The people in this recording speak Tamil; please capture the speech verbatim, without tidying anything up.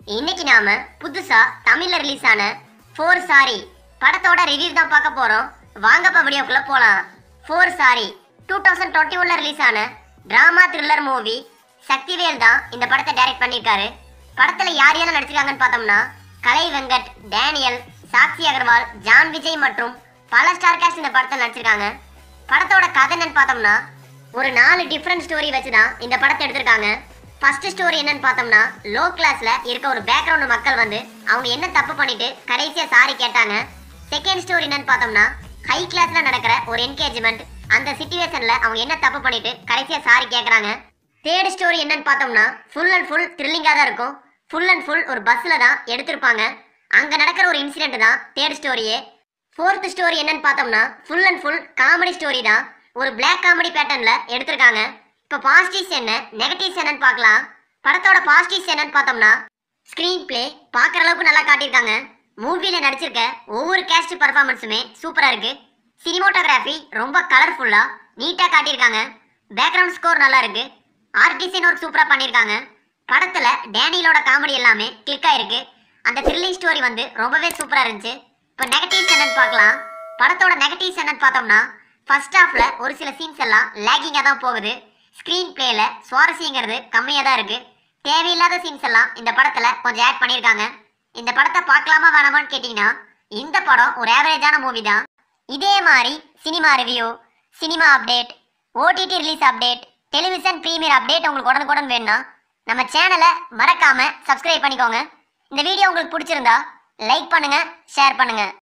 இன்னைக்கு நாம புதுசா தமிழ்ல ரிலீஸ் ஆன ஃபோர் சாரி படத்தோட ரிவ்யூ தான் பார்க்க போறோம். வாங்கப்பா வீடியோக்குள்ள போலாம். Four sorry two thousand twenty ஒன்ல ரிலீஸ் ஆன டிராமா த்ரில்லர் மூவி. சக்திவேல் தான் இந்த படத்தை டைரக்ட் பண்ணியிருக்காரு. படத்துல யார் யாரெல்லாம் நடிச்சிருக்காங்கன்னு பார்த்தோம்னா கலை வெங்கட், டேனியல், சாக்ஷி அகர்வால், ஜான் விஜய் மற்றும் பல ஸ்டார் காஸ்ட் இந்த படத்தில் நடிச்சிருக்காங்க. படத்தோட கதை என்னன்னு பார்த்தோம்னா ஒரு நாலு டிஃப்ரெண்ட் ஸ்டோரி வச்சு தான் இந்த படத்தை எடுத்திருக்காங்க. ஃபர்ஸ்ட் ஸ்டோரி என்னன்னு பார்த்தோம்னா லோ கிளாஸ்ல இருக்க ஒரு பேக்ரவுண்ட் மக்கள் வந்து அவங்க என்ன தப்பு பண்ணிட்டு கடைசியா சாரி கேட்டாங்க. செகண்ட் ஸ்டோரி என்னன்னு பார்த்தோம்னா ஹை கிளாஸ்ல நடக்கிற ஒரு என்கேஜ்மெண்ட், அந்த சிச்சுவேஷன்ல அவங்க என்ன தப்பு பண்ணிட்டு கடைசியா சாரி கேட்கறாங்க. தேர்ட் ஸ்டோரி என்னன்னு பார்த்தோம்னா ஃபுல் அண்ட் ஃபுல் த்ரில்லிங்கா தான் இருக்கும். ஃபுல் அண்ட் ஃபுல் ஒரு பஸ்ல தான் எடுத்திருப்பாங்க. அங்க நடக்கிற ஒரு இன்சிடென்ட் தான் தேர்ட் ஸ்டோரியே. ஃபோர்த் ஸ்டோரி என்னன்னு பார்த்தோம்னா full and full comedy story தான். ஒரு பிளாக் காமெடி பேட்டர்ன்ல எடுத்திருக்காங்க. இப்போ பாசிட்டிவ்ஸ் என்ன, நெகட்டிவ்ஸ் என்னன்னு பார்க்கலாம். படத்தோட பாசிட்டிவ்ஸ் என்னன்னு பார்த்தோம்னா ஸ்கிரீன் பிளே பார்க்குற அளவுக்கு நல்லா காட்டியிருக்காங்க. மூவில நடிச்சிருக்க ஒவ்வொரு கேஸ்ட் பர்ஃபார்மன்ஸுமே சூப்பரா இருக்கு. சினிமோட்டோகிராஃபி ரொம்ப கலர்ஃபுல்லா நீட்டா காட்டியிருக்காங்க. பேக்ரவுண்ட் ஸ்கோர் நல்லா இருக்கு. ஆர்ட் டிசைன் ஒர்க் சூப்பரா பண்ணியிருக்காங்க. படத்துல டேனியலோட காமெடி எல்லாமே கிளிக் ஆயிருக்கு. அந்த த்ரில்லிங் ஸ்டோரி வந்து ரொம்பவே சூப்பரா இருந்துச்சு. இப்போ நெகட்டிவ்ஸ் என்னன்னு பார்க்கலாம். படத்தோட நெகட்டிவ்ஸ் என்னன்னு பார்த்தோம்னா ஃபர்ஸ்ட் ஹாஃப்ல ஒரு சில சீன்ஸ் எல்லாம் லேகிங்கா தான் போகுது. ஸ்கிரீன் பிளேல சுவாரஸ்யங்கிறது கம்மியாக தான் இருக்கு. தேவையில்லாத சீன்ஸ் எல்லாம் இந்த படத்துல கொஞ்சம் ஆட் பண்ணியிருக்காங்க. இந்த படத்தை பார்க்கலாமா வேணாமான்னு கேட்டிங்கன்னா இந்த படம் ஒரு ஆவரேஜான மூவி தான். இதே மாதிரி cinema review, cinema update, OTT release update, television premiere update உங்களுக்கு உடனுக்குடன் வேணும்னா நம்ம சேனலை மறக்காம சப்ஸ்கிரைப் பண்ணிக்கோங்க. இந்த வீடியோ உங்களுக்கு பிடிச்சிருந்தா லைக் பண்ணுங்க, ஷேர் பண்ணுங்க.